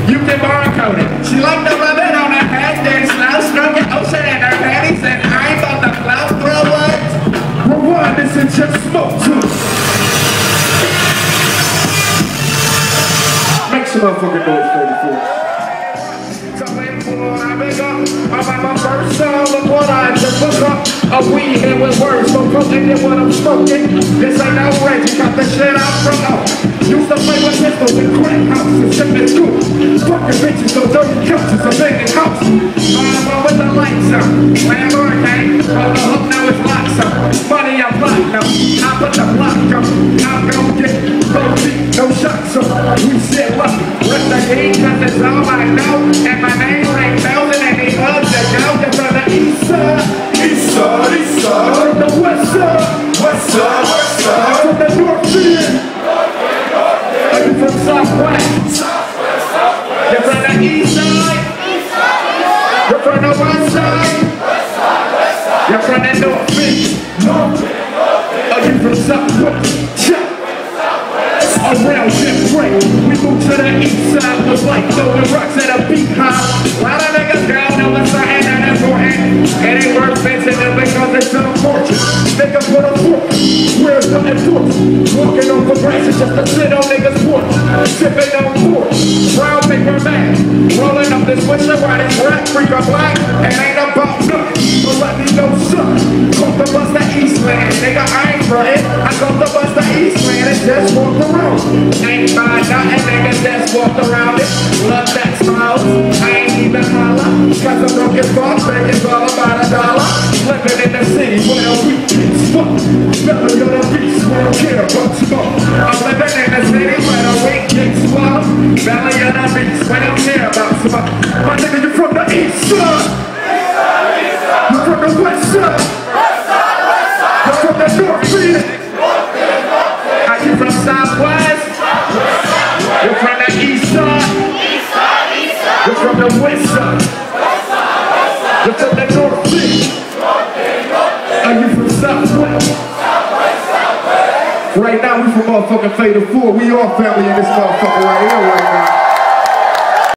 You can barcode it. She liked to rub it on her head, then slow stroke it, ocean in her panties, and I'm about to flow through it. Rewind this and just smoke to it. Make some motherfucking noise, 34. I'm my first song, look what I just look up. A weed here with words, so potent in what I'm smoking. This ain't no Reggie, got the shit out from up. Used to play with pistols in crack houses, sipping school. Fucking bitches, so dirty couches, a banging house. I'm with the lights out, landlord gang. On the hook, now it's locked up. Money I'm locked up, I put the block up. I'm gon' get no beat, no shots up. We sit lucky, with the game, cause it's all I know. And my name ain't Belden, and he hugs the down from the east side. East side, east side. From the west side, west side, west side. From the north end. Are you from Southwest? Southwest, Southwest. You're from the east side? East side. You're from the west side? West side, west side. You're from the north end? North end, north end. Are you from Southwest? Around Jim Break, we moved to the east side, was like throwing rocks at a beat high. While the niggas down on the side and that's for hand. It ain't worth mentioning them because it's an unfortunate. Niggas put a fork, where's the enforcement? Walking over grass is just to sit on niggas' porch. Sipping on pork, brown paper bag. Rolling up this winter while this rap freak are black. It ain't about nothing, so let me know something. Come to bust the Eastland, nigga, I ain't frontin'. I come to bust the Eastland and just walk around. Ain't buy nothing, niggas just walked around it. Love that smiles, I ain't even holla. Cause a broken boss, it's all about $1. Living in the city where the weak kids fuck. Belly of the beast, we don't care about smoke. I'm living in the city where the weak kids swallow. Belly of the beast, we don't care about smoke. My nigga, you from the east side. You from the west side. You from the north end. Are you from Southwest? You're from the east side? You're from the west side? You're from the north end? Are you from Southwest? Right now we from motherfucking Fatal 4. We all family in this motherfucker right here right now.